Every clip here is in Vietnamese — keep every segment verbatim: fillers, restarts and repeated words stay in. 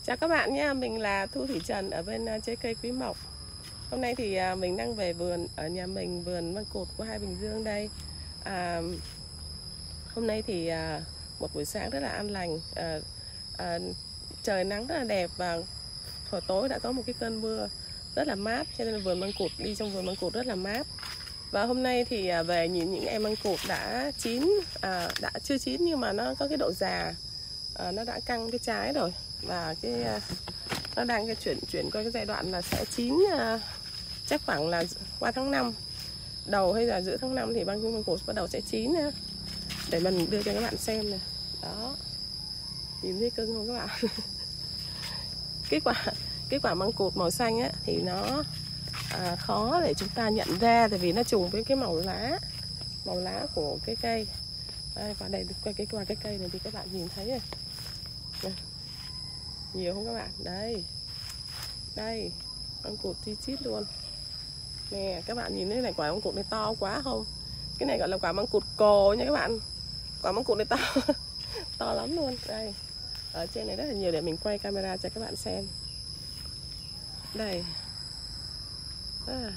Chào các bạn nha, mình là Thu Thủy Trần ở bên trái cây Quý Mộc. Hôm nay thì mình đang về vườn ở nhà mình, vườn măng cụt của Hai Bình Dương đây. à, Hôm nay thì một buổi sáng rất là an lành, à, à, trời nắng rất là đẹp và hồi tối đã có một cái cơn mưa rất là mát, cho nên là vườn măng cụt, đi trong vườn măng cụt rất là mát. Và hôm nay thì về nhìn những em măng cụt đã chín, à, đã chưa chín nhưng mà nó có cái độ già, à, nó đã căng cái trái rồi, và cái nó đang cái chuyển chuyển qua cái giai đoạn là sẽ chín, uh, chắc khoảng là qua tháng năm đầu hay là giữa tháng năm thì băng măng cụt bắt đầu sẽ chín nha. Để mình đưa cho các bạn xem này. Đó, nhìn thấy cưng không các bạn? cái quả cái quả măng cụt màu xanh á thì nó à, khó để chúng ta nhận ra, tại vì nó trùng với cái màu lá màu lá của cái cây. Đây, và đây qua cái qua cái cây này thì các bạn nhìn thấy này, này. Nhiều không các bạn? Đây, đây, măng cụt chi chít luôn nè. Các bạn nhìn thấy này, quả măng cụt này to quá không? Cái này gọi là quả măng cụt cồ nha các bạn. Quả măng cụt này to to lắm luôn. Đây, ở trên này rất là nhiều, để mình quay camera cho các bạn xem. Đây, à.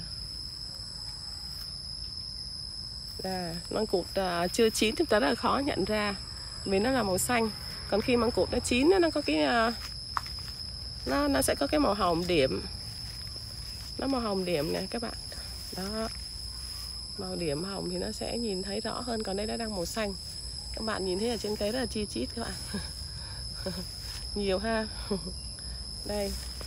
À, măng cụt à, chưa chín chúng ta rất là khó nhận ra vì nó là màu xanh. Còn khi măng cụt nó chín nó có cái uh, nó nó sẽ có cái màu hồng điểm, nó màu hồng điểm này các bạn. Đó, màu điểm hồng thì nó sẽ nhìn thấy rõ hơn. Còn đây nó đang màu xanh, các bạn nhìn thấy ở trên cây rất là chi chít các bạn. Nhiều ha. Đây,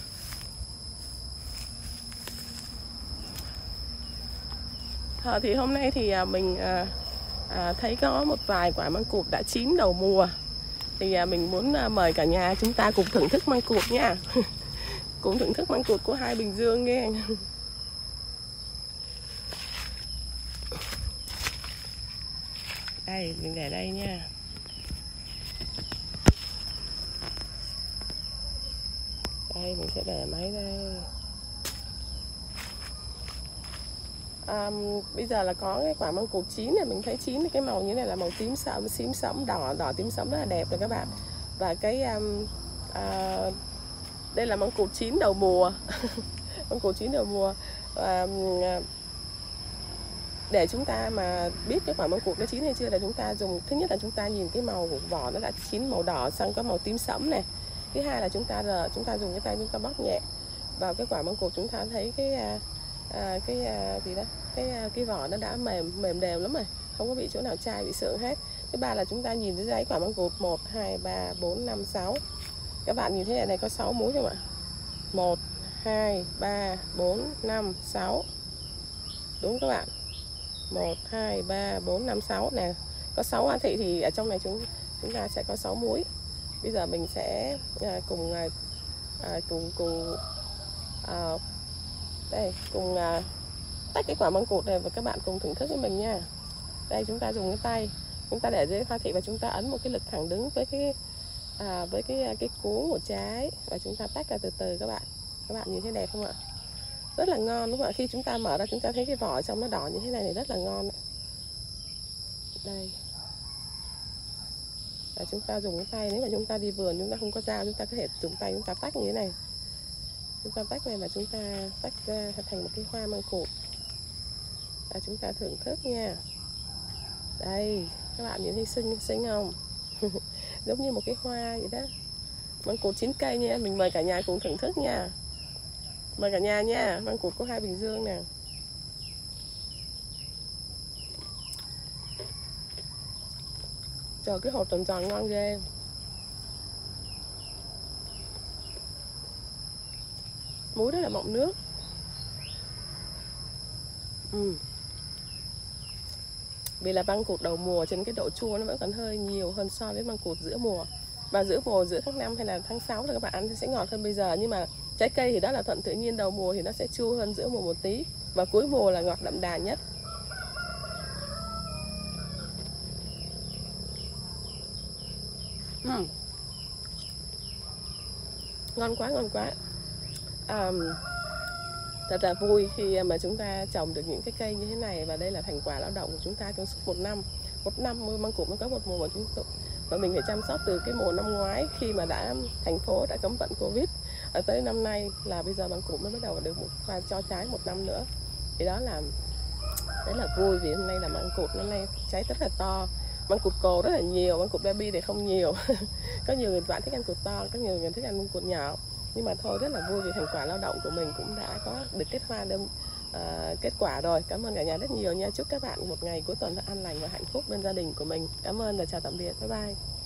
à, thì hôm nay thì à, mình à, à, thấy có một vài quả măng cụt đã chín đầu mùa, thì à, mình muốn à, mời cả nhà chúng ta cùng thưởng thức măng cụt nha. Cùng thưởng thức măng cụt của Hai Bình Dương nghe. Đây, mình để đây nha. Đây, mình sẽ để máy đây. À, bây giờ là có cái quả măng cụt chín này, mình thấy chín thì cái màu như này là màu tím sẫm, tím sẫm, đỏ, đỏ tím sẫm rất là đẹp rồi các bạn. Và cái um, à, đây là măng cụt chín đầu mùa. Măng cụt chín đầu mùa. Và để chúng ta mà biết cái quả măng cụt nó chín hay chưa là chúng ta dùng, thứ nhất là chúng ta nhìn cái màu của vỏ nó đã chín màu đỏ, xong có màu tím sẫm này. Thứ hai là chúng ta giờ chúng ta dùng cái tay chúng ta bóp nhẹ vào cái quả măng cụt, chúng ta thấy cái à, cái à, gì đó, cái cái vỏ nó đã mềm mềm đều lắm rồi, không có bị chỗ nào chai bị sượng hết. Thứ ba là chúng ta nhìn dưới đáy quả măng cụt một, hai, ba, bốn, năm, sáu. Các bạn nhìn thấy ở đây có sáu múi không ạ? một, hai, ba, bốn, năm, sáu. Đúng các bạn. một, hai, ba, bốn, năm, sáu nè. Có sáu hoa thị thì ở trong này chúng chúng ta sẽ có sáu múi. Bây giờ mình sẽ à, cùng à, cùng cùng à, đây cùng à, tách cái quả măng cụt này và các bạn cùng thưởng thức với mình nha. Đây, chúng ta dùng cái tay chúng ta để dưới hoa thị và chúng ta ấn một cái lực thẳng đứng với cái à, với cái cái cuống của trái, và chúng ta tách ra từ từ các bạn. Các bạn nhìn thấy đẹp không ạ? Rất là ngon đúng không ạ? Khi chúng ta mở ra chúng ta thấy cái vỏ trong nó đỏ như thế này thì rất là ngon. Đây, và chúng ta dùng cái tay, nếu mà chúng ta đi vườn chúng ta không có dao, chúng ta có thể dùng tay chúng ta tách như thế này. Chúng ta tách này và chúng ta tách ra thành một cái hoa măng cụt và chúng ta thưởng thức nha. Đây, các bạn nhìn thấy xinh xinh không? Giống như một cái hoa vậy đó. Măng cụt chín cây nha, mình mời cả nhà cùng thưởng thức nha. Mời cả nhà nha, măng cụt của Hai Bình Dương nè. Trời, cái hột tròn tròn ngon ghê. Muối rất là mọng nước. Ừ. Vì là măng cụt đầu mùa trên cái độ chua nó vẫn còn hơi nhiều hơn so với măng cụt giữa mùa. Và giữa mùa, giữa tháng năm hay là tháng sáu thì các bạn ăn thì sẽ ngọt hơn bây giờ. Nhưng mà trái cây thì đó là thuận tự nhiên, đầu mùa thì nó sẽ chua hơn giữa mùa một tí, và cuối mùa là ngọt đậm đà nhất. uhm. Ngon quá, ngon quá. à, Thật là vui khi mà chúng ta trồng được những cái cây như thế này, và đây là thành quả lao động của chúng ta trong suốt một năm. Một năm măng cụt nó có một mùa mà chúng và mình phải chăm sóc từ cái mùa năm ngoái khi mà đã thành phố đã cấm vận Covid, ở tới năm nay là bây giờ măng cụt mới bắt đầu được một khoa cho trái một năm nữa. Thì đó là rất là vui vì hôm nay là măng cụt năm nay trái rất là to, măng cụt cồ rất là nhiều, măng cụt baby thì không nhiều. Có nhiều người bạn thích ăn cụt to, có nhiều người thích ăn măng cụt nhỏ, nhưng mà thôi rất là vui vì thành quả lao động của mình cũng đã có được kết hoa đơm uh, kết quả rồi. Cảm ơn cả nhà rất nhiều nha. Chúc các bạn một ngày cuối tuần an lành và hạnh phúc bên gia đình của mình. Cảm ơn và chào tạm biệt. Bye bye.